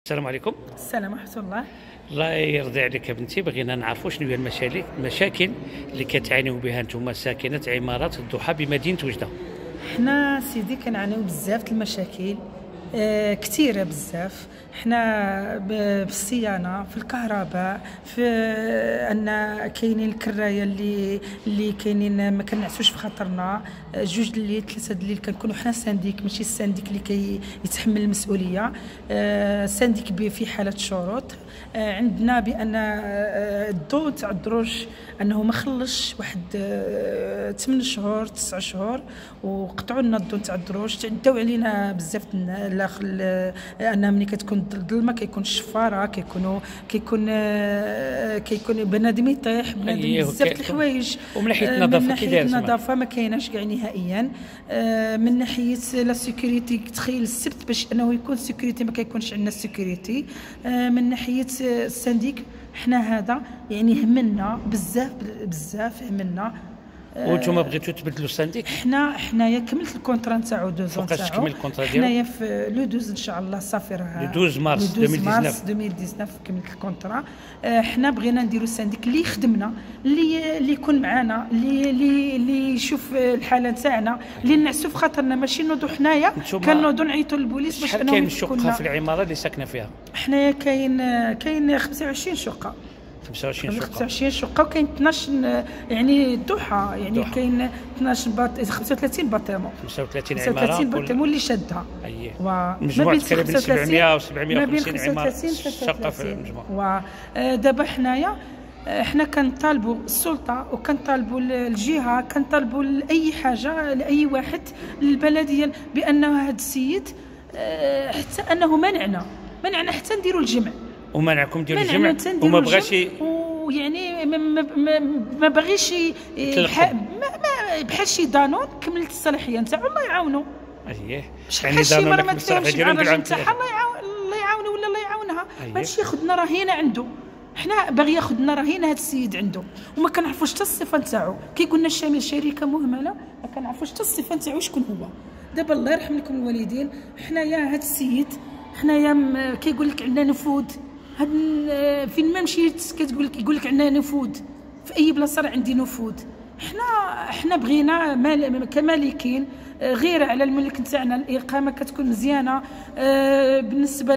السلام عليكم. السلام ورحمة الله. الله يرضي عليك يا بنتي، بغينا نعرفوا شنو هي المشاكل اللي كتعانيو بها نتوما ساكنة عمارة الضحى بمدينة وجدة. حنا سيدي كنعانيو بزاف د المشاكل كثيره بزاف. حنا بالصيانه، في الكهرباء، في ان كاينين الكرايه اللي كاينين ما كنعسوش في خاطرنا. جوج الليل، ثلاثه الليل كنكونوا حنا سانديك، ماشي السانديك اللي كيتحمل المسؤوليه. سانديك في حاله شروط عندنا بان الضوء تاع الدروج انه ما خلصش واحد 8 شهور 9 شهور، وقطعوا لنا الضوء تاع الدروج. تعداو علينا بزاف ان ملي كتكون الظلمه كيكون الشفاره، كيكون بنادم يطيح، بنادم بزاف الحوايج. ومن ناحيه النظافه من ناحيه النظافه ما كايناش كاع نهائيا. من ناحيه لا سيكوريتي، تخيل السبت باش انه يكون سيكوريتي ما كيكونش عندنا سيكوريتي. من ناحيه السنديك حنا هذا يعني همنا بزاف همنا. وانتم بغيتوا تبدلوا السنديك؟ حنايا كملت الكونترا نتاعو 2 زون. فوقاش تكمل الكونترا ديالو؟ حنايا في لو 12 ان شاء الله صافي، راه لو 12 مارس 2019 كملت الكونترا. حنا بغينا نديروا السنديك اللي يخدمنا، اللي يكون معنا، اللي يشوف الحاله نتاعنا، اللي نعسوا في خاطرنا، ماشي نوضوا حنايا كنوضوا نعيطوا للبوليس باش انهم كاين شقه في العماره اللي ساكنه فيها؟ حنايا كاين 25 شقه. 25 شقه، وكاين 12 يعني الضحى، يعني كاين 12 35 باتيمون. 35 باتيمون اللي شادها. اييه، مجموع تقريبا 700 و 750 عماره شقه في المجموع. ودابا حنا كنطالبوا السلطه، وكنطالبوا الجهه، كنطالبوا لاي حاجه، لاي واحد، للبلديه، بانه هذا السيد حتى انه منعنا حتى نديروا الجمع، ومنعكم ديروا الجمع، وما بغاش ويعني ما باغيش بحال شي دانون كملت الصلاحيه نتاعو. الله يعاونو. اييه، يعني شي مره ما تفهمش مع الراجل نتاعها، الله يعاونو ولا الله يعاونها. ماشي ياخذنا رهينه عنده، حنا باغي ياخذنا رهينه هذا السيد عنده، وما كنعرفوش حتى الصفه نتاعو. كيقول لنا الشامل شركه مهمله، ما كنعرفوش حتى الصفه نتاعو شكون هو. دابا الله يرحم لكم الوالدين، حنايا هذا السيد حنايا كيقول لك عندنا نفوذ. فين ما مشيت يقول لك عندنا نفوذ، في اي بلاصه عندي نفوذ. حنا بغينا كمالكين غير على الملك نتاعنا، الاقامه كتكون مزيانه بالنسبه